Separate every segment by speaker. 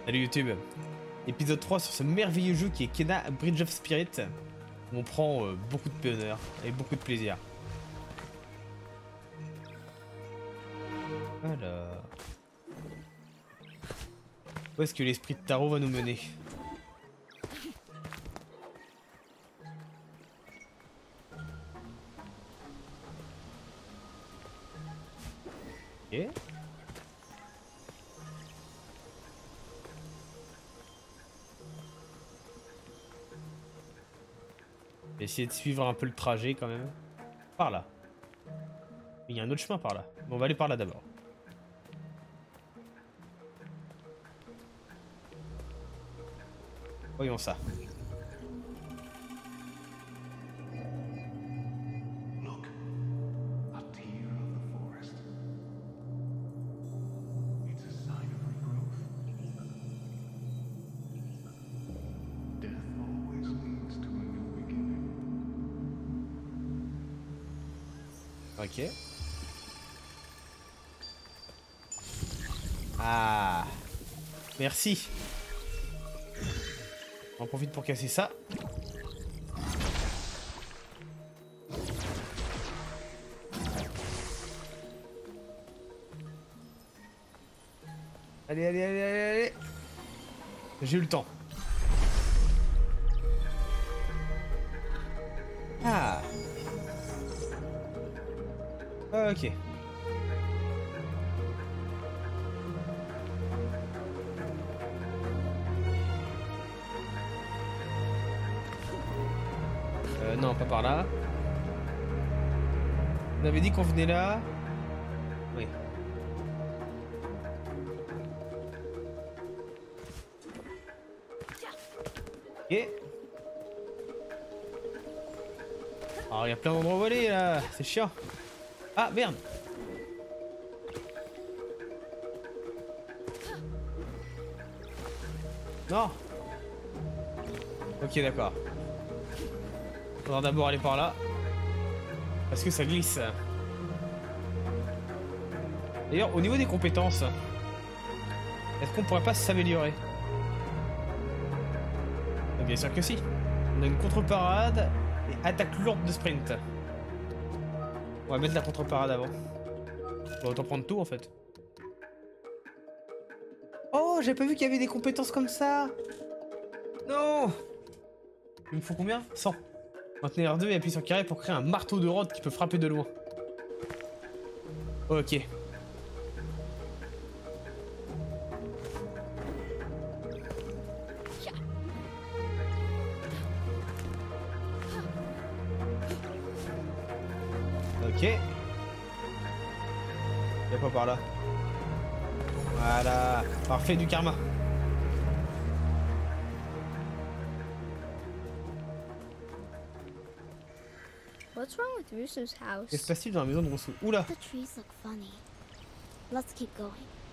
Speaker 1: Salut YouTube. Épisode 3 sur ce merveilleux jeu qui est Kena Bridge of Spirit. Où on prend beaucoup de bonheur et beaucoup de plaisir. Alors... Où est-ce que l'esprit de Taro va nous mener? Ok. Je vais essayer de suivre un peu le trajet quand même. Par là. Il y a un autre chemin par là. Bon, on va aller par là d'abord. Voyons ça.
Speaker 2: Look, a tear of the forest. It's a sign of regrowth. Death always leads to a new beginning.
Speaker 1: Ok. Ah. Merci. On en profite pour casser ça. Allez, allez, allez, allez, allez. J'ai eu le temps. Ah. Ok. Non, pas par là. On avait dit qu'on venait là. Oui. Ok. Alors, il y a plein d'endroits où aller là. C'est chiant. Ah, merde. Non. Ok, d'accord. On va d'abord aller par là. Parce que ça glisse. D'ailleurs, au niveau des compétences, est-ce qu'on pourrait pas s'améliorer? Bien sûr que si. On a une contre-parade et attaque lourde de sprint. On va mettre la contre-parade avant. On va autant prendre tout en fait. Oh, j'avais pas vu qu'il y avait des compétences comme ça. Non. Il me faut combien? 100. Maintenez R2 et appuyer sur carré pour créer un marteau de rod qui peut frapper de loin. Ok. Ok. Y'a pas par là. Voilà. Parfait, du karma.
Speaker 3: What's wrong with Russo's house?
Speaker 1: Qu'est-ce qui se passe-t-il dans la maison de Rousseau? Oula.
Speaker 3: The trees look funny. Let's keep going.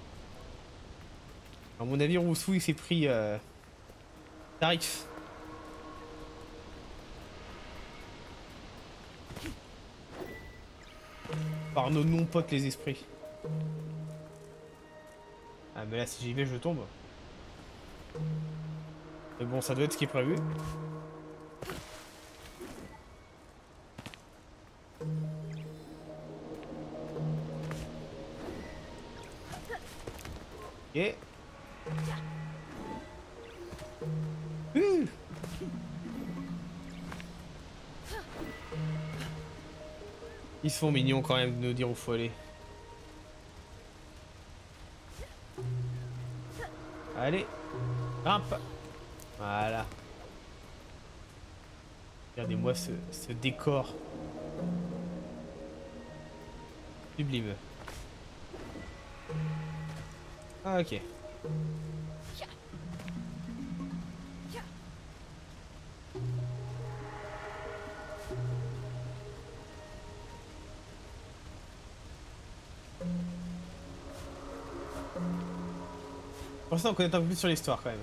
Speaker 1: À mon avis, Rousseau, il s'est pris... tarif. Par nos non-potes les esprits. Ah mais là si j'y vais je tombe. Mais bon ça doit être ce qui est prévu. Ok. Ils sont mignons quand même de nous dire où faut aller. Allez, grimpe. Voilà. Regardez-moi ce décor. Sublime. Ah ok. Pour ça on connaît un peu plus sur l'histoire quand même.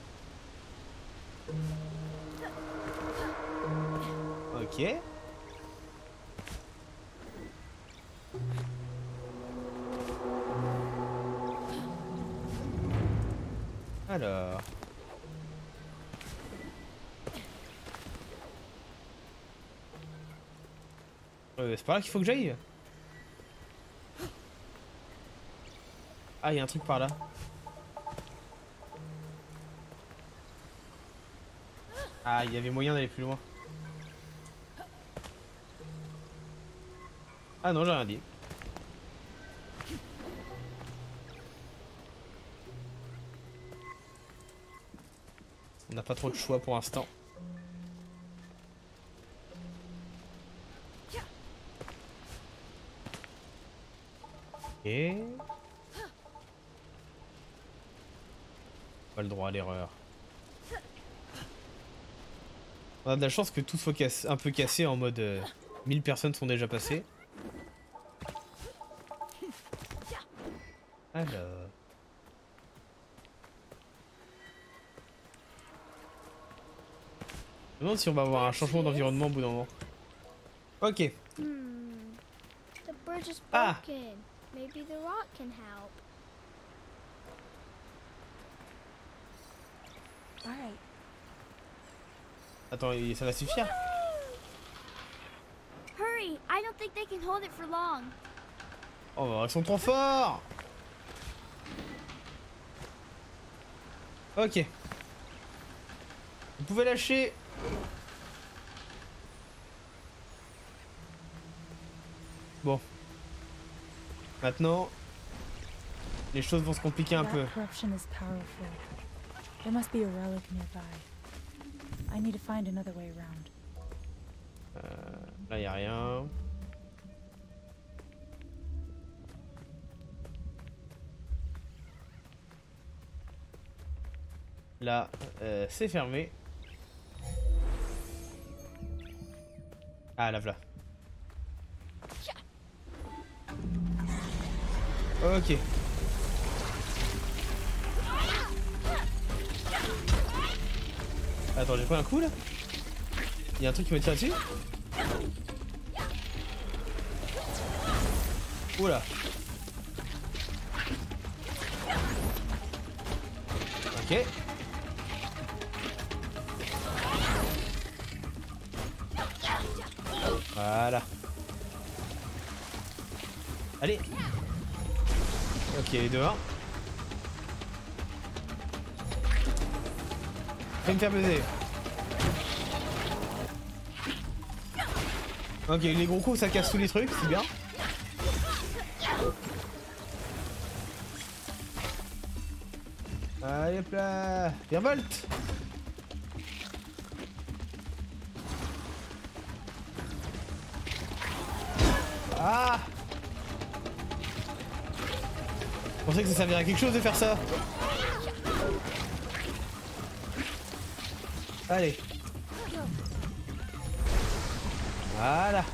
Speaker 1: Ok. Alors. C'est par là qu'il faut que j'aille. Ah, il y a un truc par là. Ah, il y avait moyen d'aller plus loin. Ah non, j'ai rien dit. On n'a pas trop de choix pour l'instant. Et pas le droit à l'erreur. On a de la chance que tout soit un peu cassé en mode 1000 personnes sont déjà passées. Alors. Je me demande si on va avoir un changement d'environnement au bout d'un moment. Ok.
Speaker 3: The bridge is
Speaker 1: Ah.
Speaker 3: broken. Maybe the rock can help.
Speaker 4: All right.
Speaker 1: Attends, ça va suffire?
Speaker 3: Hurry! I don't think they can hold it for long.
Speaker 1: Oh, ils sont trop forts! Ok. Vous pouvez lâcher. Bon. Maintenant, les choses vont se compliquer un peu.
Speaker 4: That corruption is powerful. There must be a relic nearby. I need to find another way around.
Speaker 1: Là, y a rien. Là, c'est fermé. Ah, là, voilà. Ok. Attends, j'ai pris un coup là? Il y a un truc qui me tire dessus? Oula. Ok. Voilà. Allez. Ok, dehors. Fais me faire baiser. Ok, les gros coups ça casse tous les trucs, c'est bien. Allez hop là. Virevolte. Ah. Je pensais que ça servirait à quelque chose de faire ça. Allez. Voilà.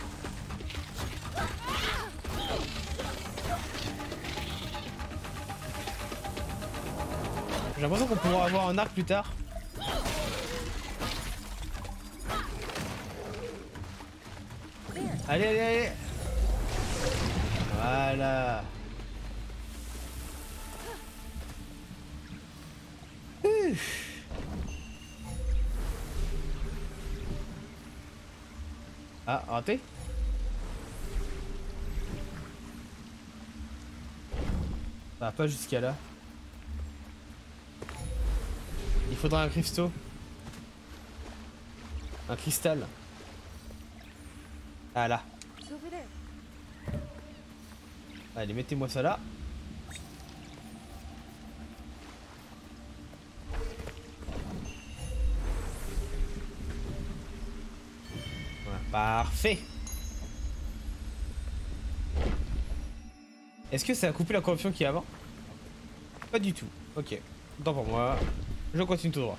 Speaker 1: J'ai l'impression qu'on pourra avoir un arc plus tard. Allez, allez, allez. Voilà. Ah, raté. Ça va pas jusqu'à là. Il faudra un cristaux. Un cristal. Ah là. Allez, mettez-moi ça là. Voilà, parfait. Est-ce que ça a coupé la corruption qu'il y a avant? Pas du tout. Ok. Tant pour moi. Je continue tout droit.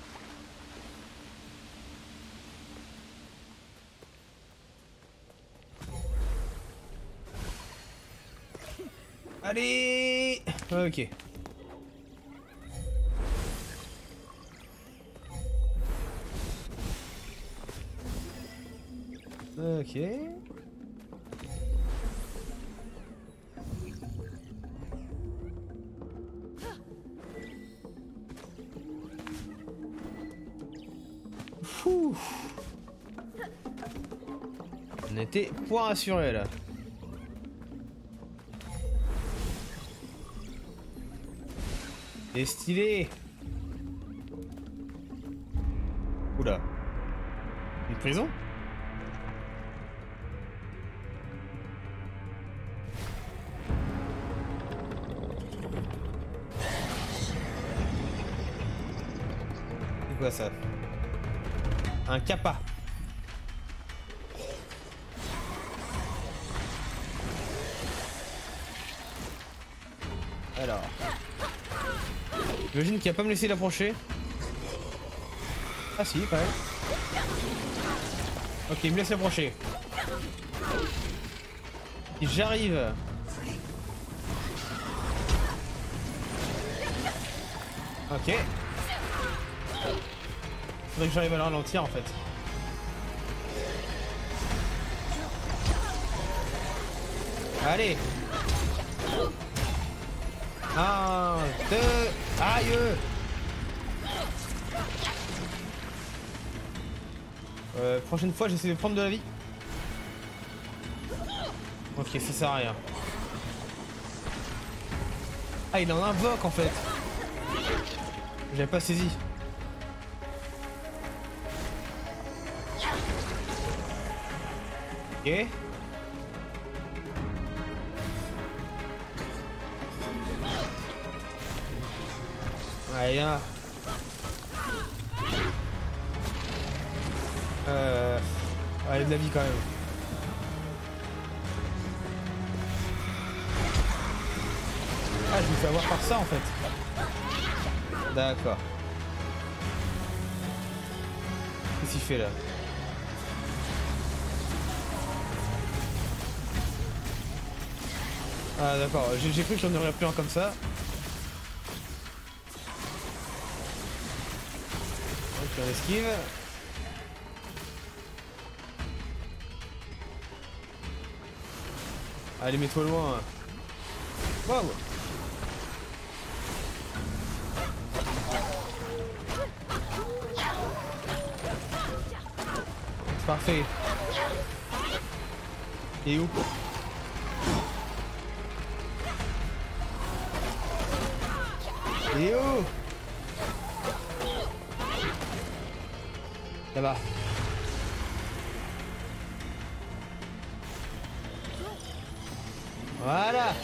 Speaker 1: Allez. Ok. Ok. Ouh. On était point assuré là. Et stylé. Oula. Une prison? C'est quoi ça? Un kappa. Alors. J'imagine qu'il va pas me laisser l'approcher. Ah si, quand même. Ok, il me laisse l'approcher. Et j'arrive. Ok. Faudrait que j'arrive à le ralentir en fait. Allez. 1, 2, aïe. Prochaine fois j'essaie de prendre de la vie. Ok, ça sert à rien. Ah, il en invoque en fait. J'avais pas saisi. Ok. Allez, là. Allez, de la vie quand même. Ah, je me fais avoir par ça en fait. D'accord. Qu'est-ce qu'il fait là? Ah d'accord, j'ai cru que j'en aurais plus un comme ça. Ok, on esquive. Allez, mets-toi loin. Wow. Parfait. Et où? Et où? Là-bas. Voilà.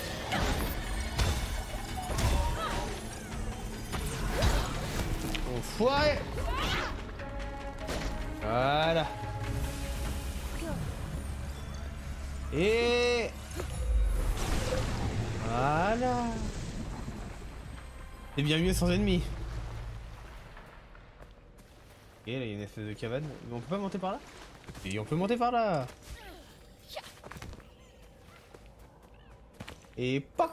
Speaker 1: Enfoiré. Voilà. Et voilà. C'est bien mieux sans ennemis. Ok, là il y a une espèce de cabane. Mais on peut pas monter par là? Et on peut monter par là. Et poc.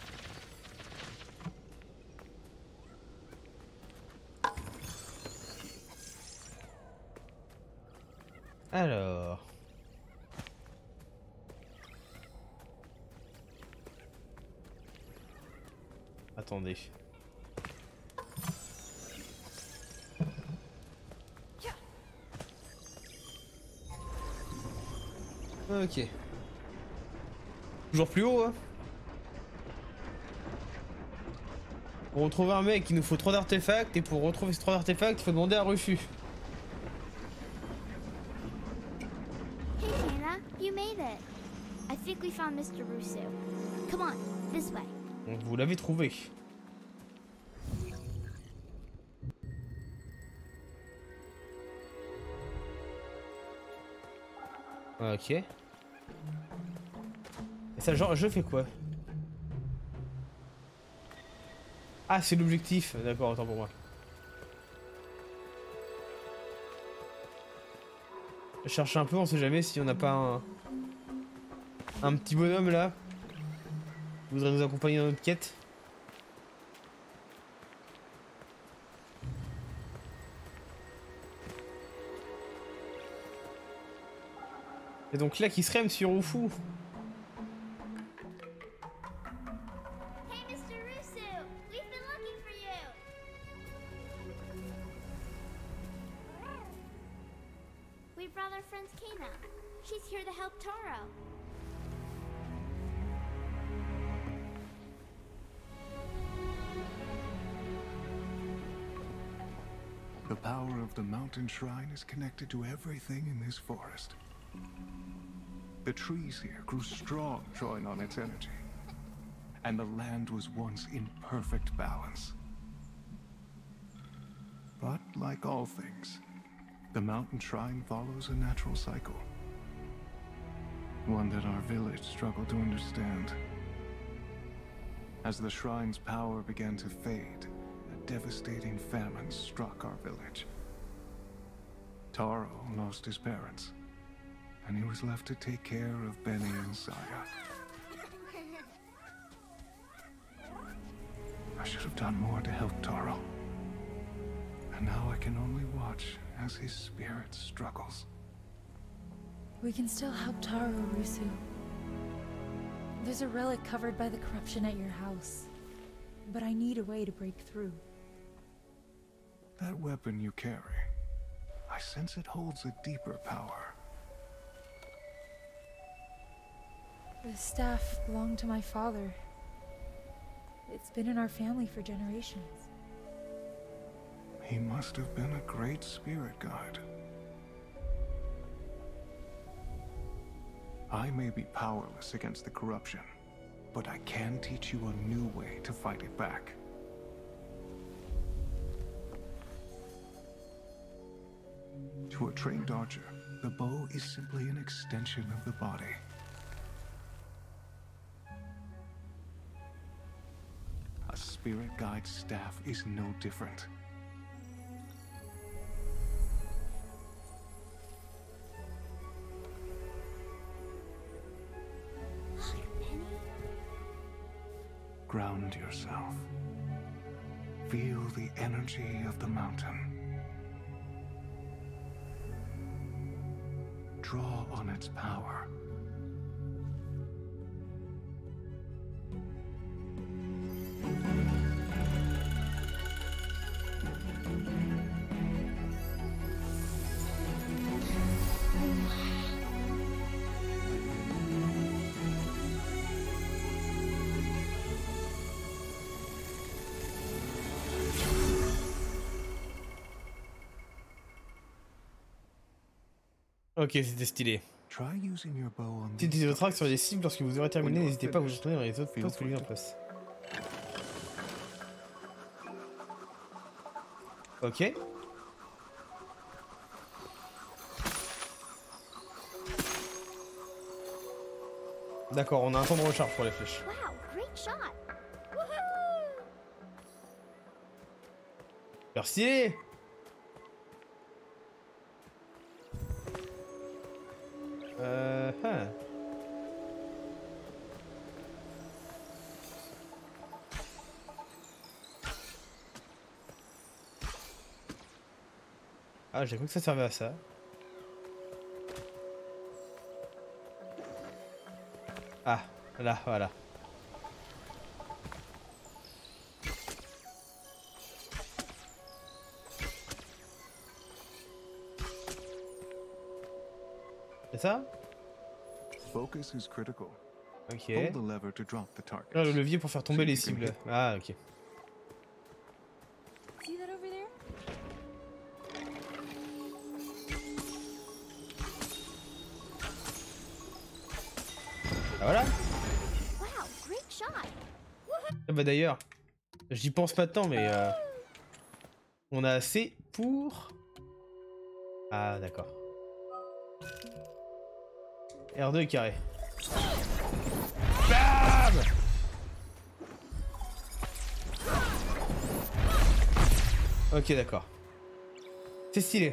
Speaker 1: Alors. Attendez. Ok. Toujours plus haut, hein. Pour retrouver un mec, il nous faut 3 artefacts, et pour retrouver ces 3 artefacts, il faut demander un refus.
Speaker 3: Hey, Hannah, you made it. I think we found Mr. Russo. Come on, this way.
Speaker 1: Donc vous l'avez trouvé. Ok. Et ça, genre, je fais quoi? Ah, c'est l'objectif. D'accord, autant pour moi. Je cherche un peu, on sait jamais si on n'a pas un petit bonhomme là. Qui voudrait nous accompagner dans notre quête. Et donc là qui serait Monsieur Roufou.
Speaker 3: Hey, Mr. Russo, we've been looking for you. we brought our friend Kana. She's here to help Taro.
Speaker 2: The power of the mountain shrine is connected to everything in this forest. The trees here grew strong, drawing on its energy. And the land was once in perfect balance. But like all things, the mountain shrine follows a natural cycle. One that our village struggled to understand. As the shrine's power began to fade, a devastating famine struck our village. Taro lost his parents, and he was left to take care of Benny and Saya. I should have done more to help Taro. And now I can only watch as his spirit struggles.
Speaker 4: We can still help Taro, Rusu. There's a relic covered by the corruption at your house. But I need a way to break through.
Speaker 2: That weapon you carry, I sense it holds a deeper power.
Speaker 4: The staff belonged to my father. It's been in our family for generations.
Speaker 2: He must have been a great spirit guide. I may be powerless against the corruption, but I can teach you a new way to fight it back. To a trained archer, the bow is simply an extension of the body. A spirit guide's staff is no different. Ground yourself. Feel the energy of the mountain. Draw on its power.
Speaker 1: Ok, c'était stylé.
Speaker 2: Try using your bow on
Speaker 1: Utilisez votre arc sur les cibles lorsque vous aurez terminé, n'hésitez pas à vous retourner dans les autres postes que lui en place. Ok. D'accord, on a un temps de recharge pour les flèches.
Speaker 3: Wow, great shot. Woohoo!
Speaker 1: Merci. Hein. Ah, j'ai cru que ça servait à ça. Ah, là, voilà. C'est ça?
Speaker 2: Focus is critical.
Speaker 1: Ok.
Speaker 2: Hold the lever to drop the target.
Speaker 1: Ah, le levier pour faire tomber les cibles. Ah, ok.
Speaker 4: See that over there?
Speaker 1: Ah, voilà.
Speaker 3: Wow, great shot.
Speaker 1: Ah bah d'ailleurs, j'y pense maintenant, mais on a assez pour... Ah, d'accord. R2 carré. Bam! Ok, d'accord. C'est stylé.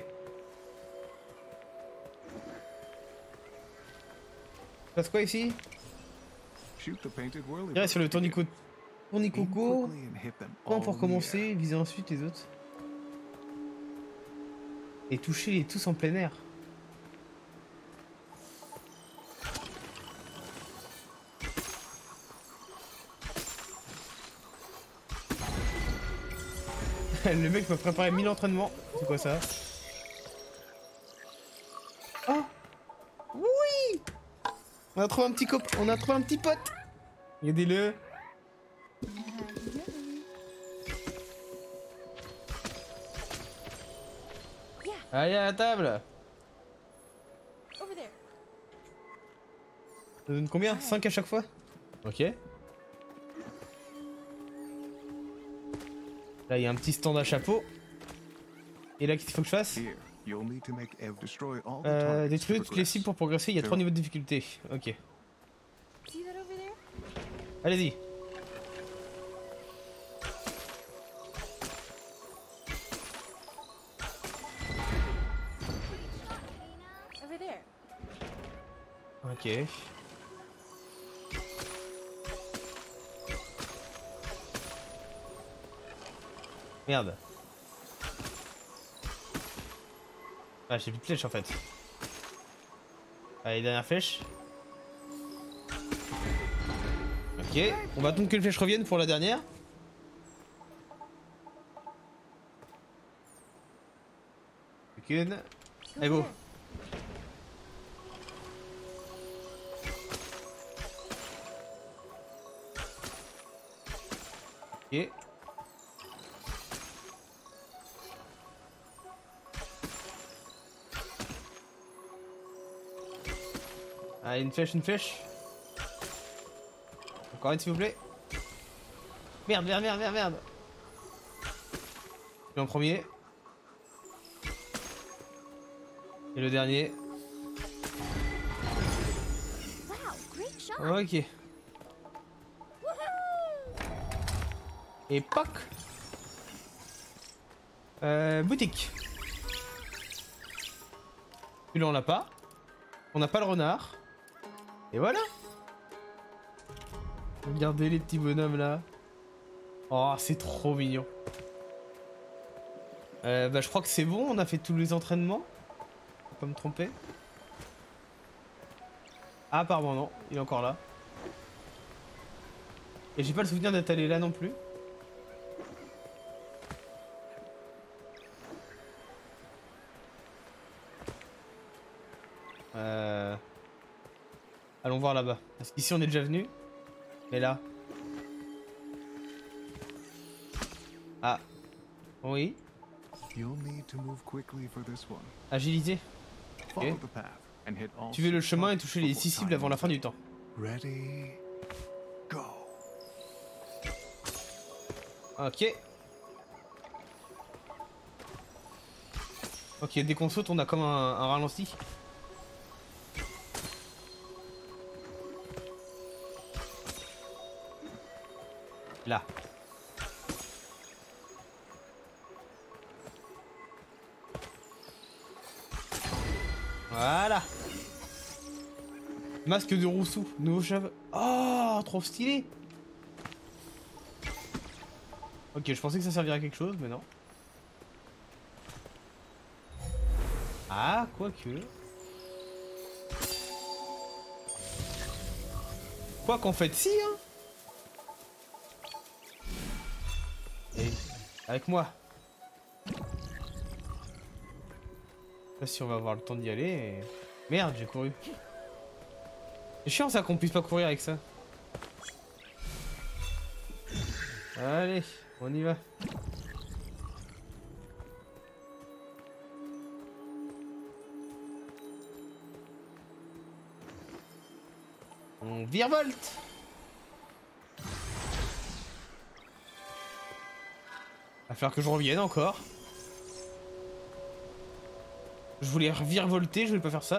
Speaker 1: Passe quoi ici?
Speaker 2: Shoot the painted whirly
Speaker 1: Tiens sur le tournicoco.
Speaker 2: Aim quickly and hit them
Speaker 1: Point
Speaker 2: all
Speaker 1: pour
Speaker 2: in the
Speaker 1: commencer,
Speaker 2: air.
Speaker 1: viser ensuite les autres. Et toucher les tous en plein air. Le mec m'a préparé 1000 entraînements. C'est quoi ça? Oh! Oui! On a trouvé un petit on a trouvé un petit pote! Aidez-le! Allez à la table!
Speaker 4: Over there.
Speaker 1: Ça donne combien? 5 à chaque fois? Ok. Là, il y a un petit stand à chapeau. Et là, qu'est-ce qu'il faut que je fasse?
Speaker 2: Here, you'll need to make Ev destroy all the targets to
Speaker 1: Détruire toutes les
Speaker 2: progress.
Speaker 1: cibles pour progresser. Il y a 3 niveaux de difficulté. Ok.
Speaker 4: See that over there?
Speaker 1: Allez-y.
Speaker 4: Over there.
Speaker 1: Ok. Merde. Ah, j'ai plus de flèches en fait. Allez, dernière flèche. Ok, on va attendre que les flèches reviennent pour la dernière. Une. Allez, go. Ok. Allez, une flèche, une flèche. Encore une s'il vous plaît. Merde, merde, merde, merde, merde. Je vais en premier. Et le dernier.
Speaker 3: Wow, great shot.
Speaker 1: Ok. Et poc. Boutique. Celui-là on l'a pas. On n'a pas le renard. Et voilà. Regardez les petits bonhommes là. Oh, c'est trop mignon. Bah je crois que c'est bon, on a fait tous les entraînements. Faut pas me tromper. Ah apparemment non, il est encore là. Et j'ai pas le souvenir d'être allé là non plus. Allons voir là-bas. Parce qu'ici on est déjà venu. Et là. Ah. Oui.
Speaker 2: You'll need to move quickly for this one.
Speaker 1: Agilité.
Speaker 2: Follow
Speaker 1: Ok.
Speaker 2: the path and hit all
Speaker 1: Suivez le
Speaker 2: six
Speaker 1: chemin et
Speaker 2: buttons
Speaker 1: touchez les
Speaker 2: before
Speaker 1: 6 cibles
Speaker 2: time
Speaker 1: avant la
Speaker 2: runs
Speaker 1: fin du
Speaker 2: out.
Speaker 1: temps.
Speaker 2: Ready, go.
Speaker 1: Ok. Ok, dès qu'on saute, on a comme un ralenti. Là. Voilà. Masque de Rousseau, nouveau cheveux. Oh, trop stylé. Ok, je pensais que ça servirait à quelque chose, mais non. Ah, quoique. Quoi qu'en fait, si, hein. Et avec moi. Je sais pas si on va avoir le temps d'y aller. Et... Merde, j'ai couru. C'est chiant ça qu'on puisse pas courir avec ça. Allez, on y va. On virevolte. Va falloir que je revienne encore. Je voulais virevolter, je voulais pas faire ça.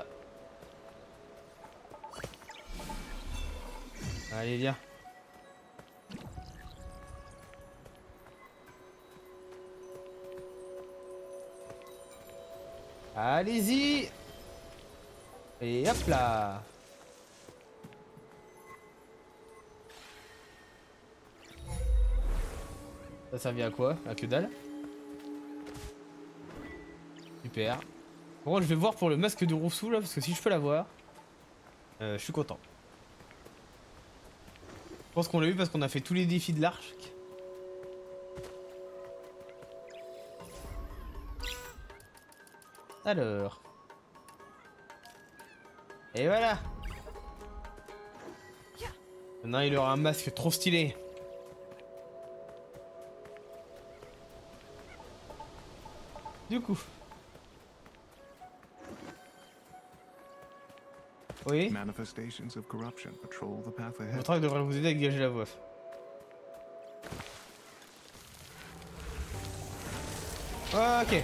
Speaker 1: Allez, viens. Allez-y. Et hop là. Ça servait à quoi? À que dalle. Super. Bon, je vais voir pour le masque de Rousseau là, parce que si je peux l'avoir, je suis content. Je pense qu'on l'a eu parce qu'on a fait tous les défis de l'arche. Alors. Et voilà. Maintenant il aura un masque trop stylé. Du coup. Oui.
Speaker 2: Manifestations of corruption patrol the path ahead.
Speaker 1: Votre travail devrait vous aider à dégager la voie. Ok.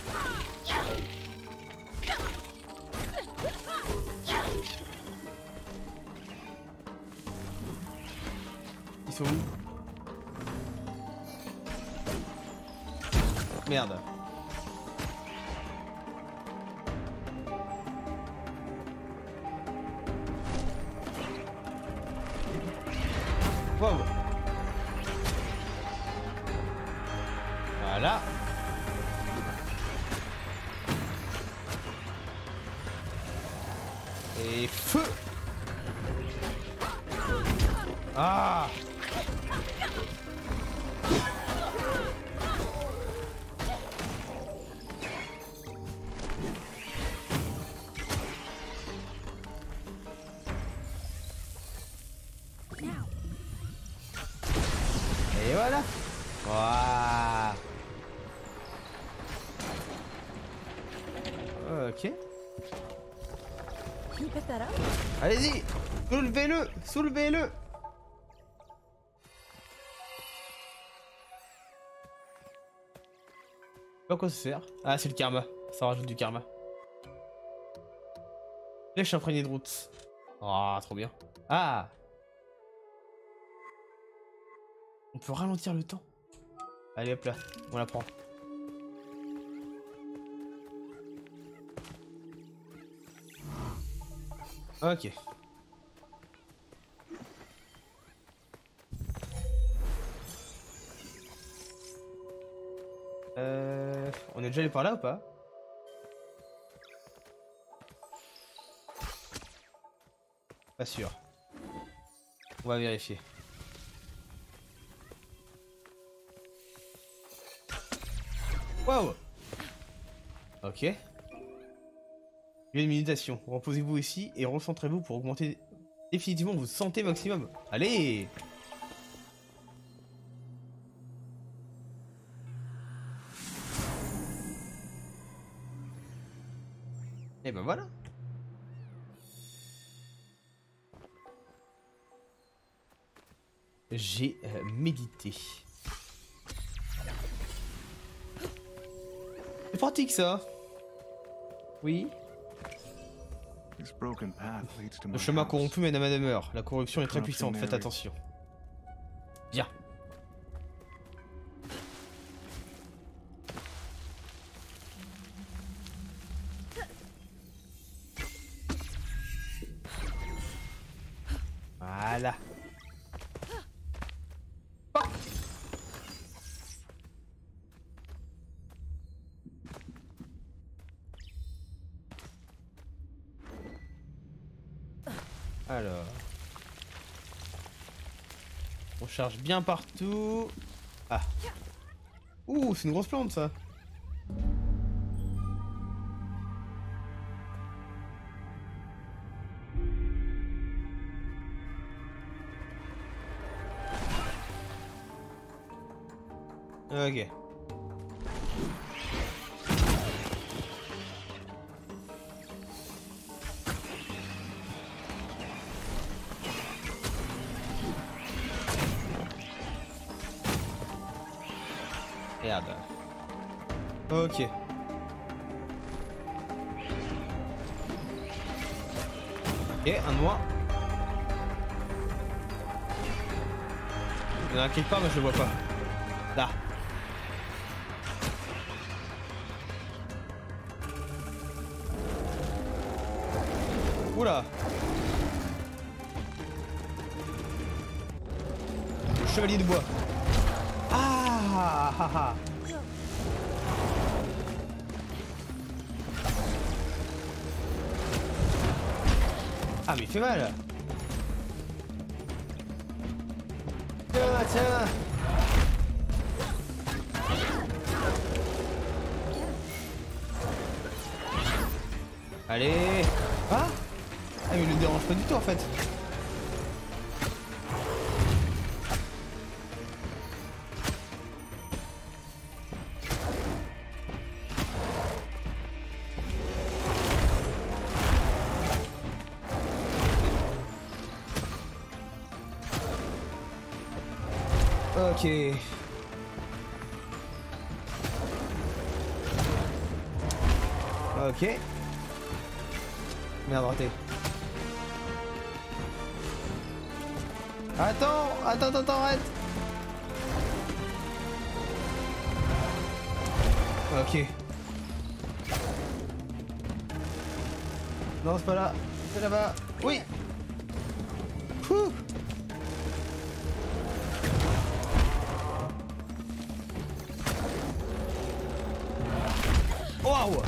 Speaker 1: Ils sont où? Merde. Wow. Voilà. Et feu. Ah. Et voilà. Waouh. Ok.
Speaker 4: Can you pick that up?
Speaker 1: Allez-y. Soulevez-le. Soulevez-le. À quoi ça sert? Ah, c'est le karma. Ça rajoute du karma. Flèche imprégnée de route. Ah, trop bien. Ah. On peut ralentir le temps. Allez hop là, on la prend. Ok. On est déjà allé par là ou pas? Pas sûr. On va vérifier. Wow. Ok. Lieu de méditation. Reposez-vous ici et recentrez-vous pour augmenter définitivement votre santé maximum. Allez. Et ben voilà. J'ai médité. C'est pratique ça. Oui.
Speaker 2: This broken path leads to my
Speaker 1: Le chemin
Speaker 2: house.
Speaker 1: corrompu mène à ma demeure. La corruption est très puissante, faites attention. Bien. Voilà. Oh. Alors. On charge bien partout. Ah. Ouh, c'est une grosse plante ça. Ok. Merde. Ok. Ok, un de moi. Il y en a quelque part mais je le vois pas. Là. Oula. Le chevalier de bois. Ah, ah, ah. Ah mais il fait mal. Tiens, tiens. Allez. Ah. Ah mais il le dérange pas du tout en fait. Ok. Ok. Merde, raté. Attends, arrête. Ok. Non, c'est pas là. C'est là-bas. Oui. Ouh. Waouh.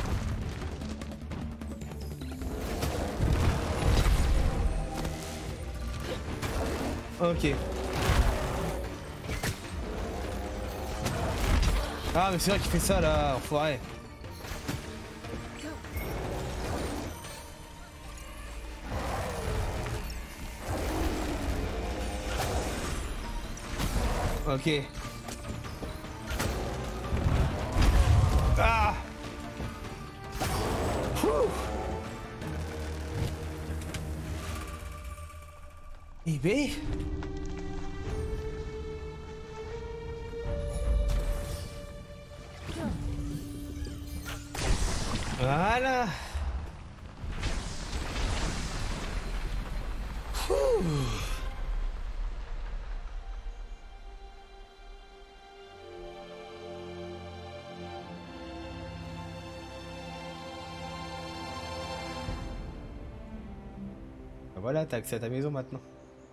Speaker 1: Ok. Ah mais c'est vrai qu'il fait ça là, enfoiré. Ok. Ah. Ouh. Eh ben. Voilà. Ouh. Voilà, t'as accès à ta maison maintenant.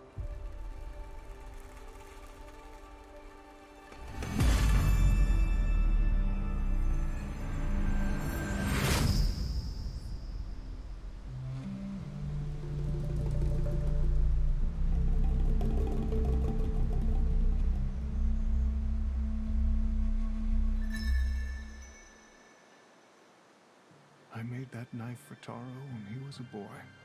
Speaker 2: I made that knife for Taro when he was a boy.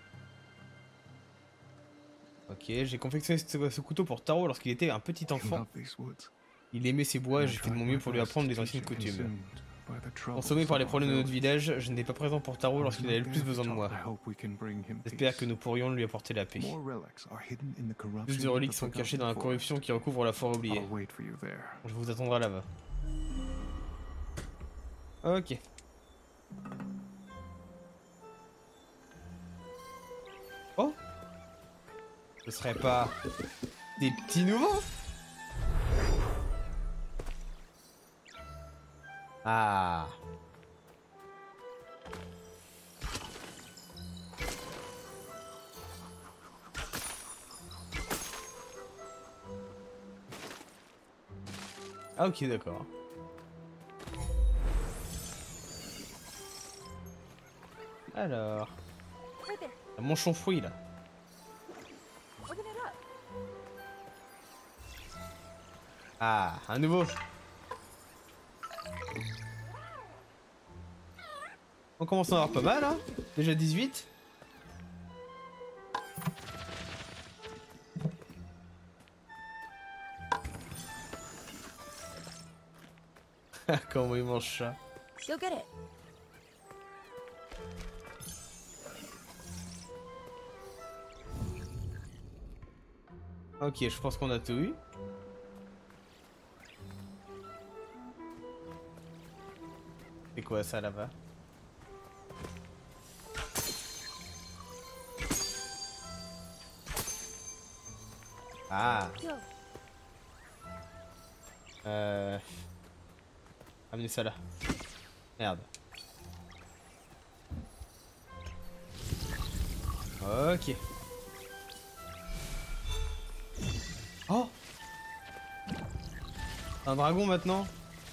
Speaker 1: Ok, j'ai confectionné ce couteau pour Taro lorsqu'il était un petit
Speaker 2: He
Speaker 1: enfant.
Speaker 2: loved these woods.
Speaker 1: Il aimait ces bois et
Speaker 2: And I
Speaker 1: j'ai fait de
Speaker 2: tried
Speaker 1: mon
Speaker 2: my
Speaker 1: mieux pour lui
Speaker 2: best
Speaker 1: apprendre
Speaker 2: to
Speaker 1: les
Speaker 2: teach
Speaker 1: anciennes
Speaker 2: him,
Speaker 1: coutumes.
Speaker 2: consumed by the troubles
Speaker 1: Consommé par les
Speaker 2: of our
Speaker 1: problèmes de notre
Speaker 2: village.
Speaker 1: village, je n'étais pas présent pour Taro
Speaker 2: I was
Speaker 1: lorsqu'il
Speaker 2: not
Speaker 1: avait le
Speaker 2: there
Speaker 1: plus
Speaker 2: for
Speaker 1: besoin de
Speaker 2: Taro.
Speaker 1: moi.
Speaker 2: I hope we can bring him
Speaker 1: J'espère que
Speaker 2: peace.
Speaker 1: nous pourrions lui apporter la paix.
Speaker 2: More relics are hidden in the
Speaker 1: Plus
Speaker 2: corruption
Speaker 1: de
Speaker 2: of
Speaker 1: reliques
Speaker 2: the
Speaker 1: sont cachées dans la
Speaker 2: forgotten
Speaker 1: corruption
Speaker 2: forest.
Speaker 1: qui recouvre la forêt oubliée.
Speaker 2: I'll wait for you there.
Speaker 1: Je vous attendrai là-bas. Ok. Oh, ce serait pas des petits nouveaux? Ah. Ah ok, d'accord. Alors,
Speaker 4: Right there.
Speaker 1: un manchon fruit là.
Speaker 4: Open it up.
Speaker 1: Ah, un nouveau. On commence à en avoir pas mal, hein. Déjà 18. Comment il mange ça?
Speaker 4: Go get it.
Speaker 1: Ok, je pense qu'on a tout eu. C'est quoi ça là-bas? Ah.
Speaker 4: Go.
Speaker 1: Amenez ça là. Merde. Ok. Oh! Un dragon maintenant?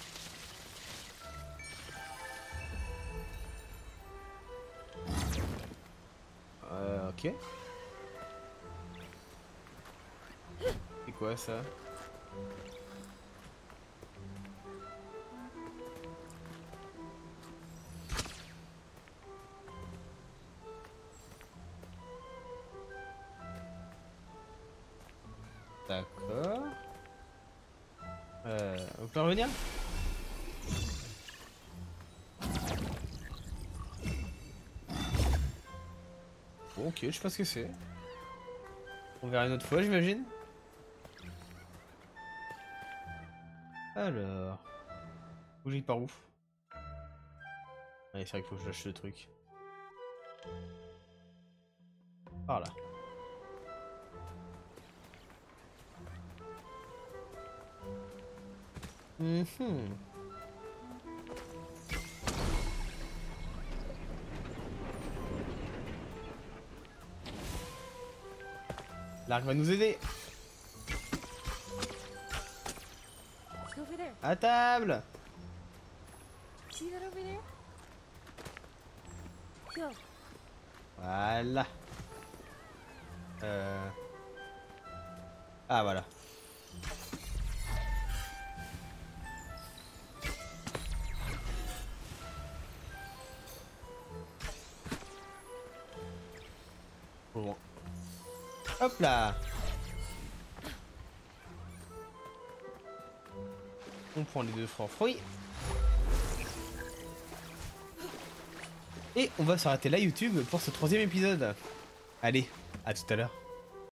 Speaker 1: Ok. C'est quoi ça? peut revenir? Bon, ok, je sais pas ce que c'est. On verra une autre fois, j'imagine. Alors... Faut que j'aille par où? Ouais, c'est vrai qu'il faut que je lâche le truc. Par là. L'arc va nous aider.
Speaker 4: Let's go over there.
Speaker 1: À table.
Speaker 4: See that over there? Go.
Speaker 1: Voilà. Ah voilà. Bon. Hop là. On prend les deux francs fruits. Et on va s'arrêter là YouTube pour ce 3e épisode. Allez, à tout à l'heure.